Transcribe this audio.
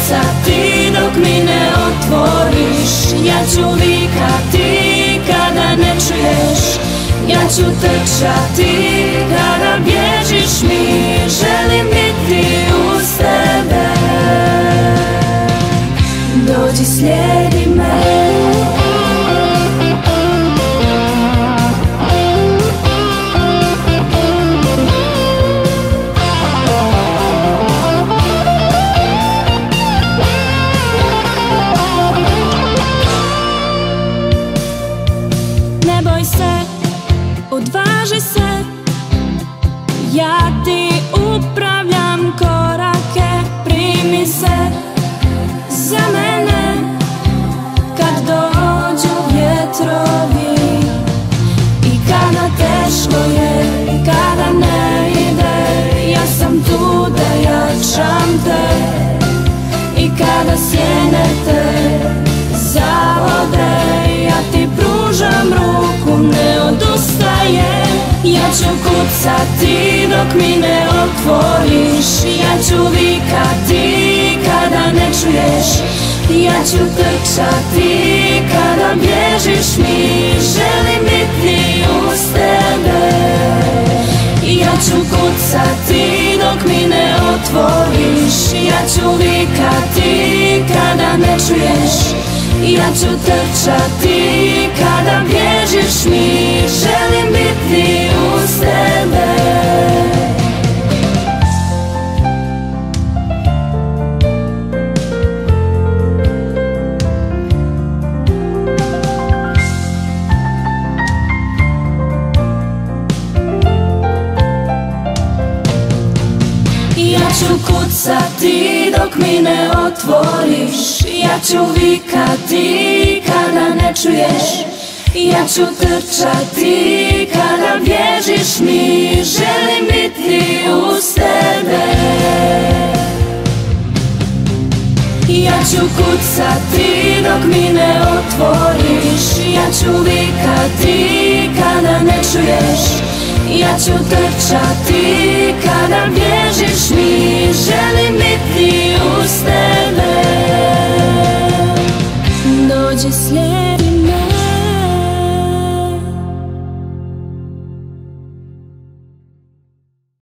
kucati dok mi ne otvoriš. Ja ću vikati kada ne čuješ. Ja ću trčati kada bježiš mi. Želim biti uz tebe. Dođi, slijedi me. Ne boj se, odvaži se, ja ti upravljam korake. Primi se za mene kad dođu vjetrovi. I kada teško je, i kada ne ide, ja sam tu da jačam te. I kada sjene te zavode, ja ti pružam ruku, ne odustajem. Ja ću kucati dok mi ne otvoriš. Ja ću vikati kada ne čuješ. Ja ću trčati kada bježiš mi. Želim biti uz tebe. Ja ću kucati dok mi ne otvoriš. Ja ću vikati kada ne čuješ. Ja ću trčati kada bježiš mi. Želim biti uz tebe. Ja ću kucati dok mi ne otvoriš. Ja ću vikati kada ne čuješ. Ja ću trčati kada bježiš mi. Želim biti uz tebe. Ja ću kucati dok mi ne otvoriš. Ja ću vikati kada ne čuješ. Ja ću trčati kada bježiš mi. Želim biti uz tebe. Dođi, slijedi